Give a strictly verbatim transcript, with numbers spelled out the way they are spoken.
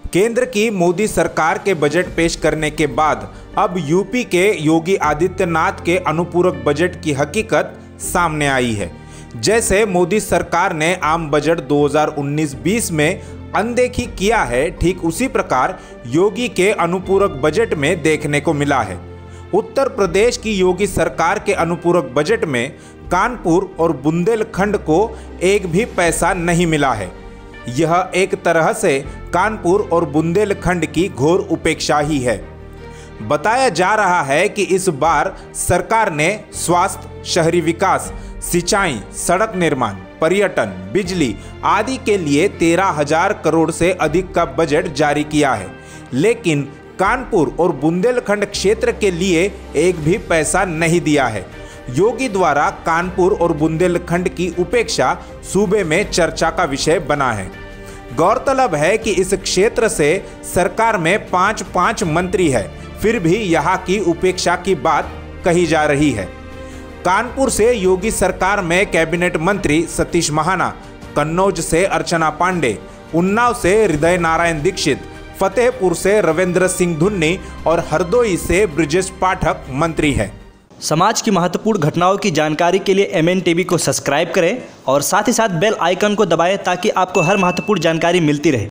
केंद्र की मोदी सरकार के बजट पेश करने के बाद अब यूपी के योगी आदित्यनाथ के अनुपूरक बजट की हकीकत सामने आई है। जैसे मोदी सरकार ने आम बजट दो हज़ार उन्नीस बीस में अनदेखी किया है, ठीक उसी प्रकार योगी के अनुपूरक बजट में देखने को मिला है। उत्तर प्रदेश की योगी सरकार के अनुपूरक बजट में कानपुर और बुंदेलखंड को एक भी पैसा नहीं मिला है। यह एक तरह से कानपुर और बुंदेलखंड की घोर उपेक्षा ही है। बताया जा रहा है कि इस बार सरकार ने स्वास्थ्य, शहरी विकास, सिंचाई, सड़क निर्माण, पर्यटन, बिजली आदि के लिए तेरह हजार करोड़ से अधिक का बजट जारी किया है, लेकिन कानपुर और बुंदेलखंड क्षेत्र के लिए एक भी पैसा नहीं दिया है। योगी द्वारा कानपुर और बुंदेलखंड की उपेक्षा सूबे में चर्चा का विषय बना है। गौरतलब है कि इस क्षेत्र से सरकार में पांच पांच मंत्री है, फिर भी यहाँ की उपेक्षा की बात कही जा रही है। कानपुर से योगी सरकार में कैबिनेट मंत्री सतीश महाना, कन्नौज से अर्चना पांडे, उन्नाव से हृदय नारायण दीक्षित, फतेहपुर से रविंद्र सिंह धुन्नी और हरदोई से ब्रिजेश पाठक मंत्री हैं। समाज की महत्वपूर्ण घटनाओं की जानकारी के लिए एम एन टीवी को सब्सक्राइब करें और साथ ही साथ बेल आइकन को दबाएं ताकि आपको हर महत्वपूर्ण जानकारी मिलती रहे।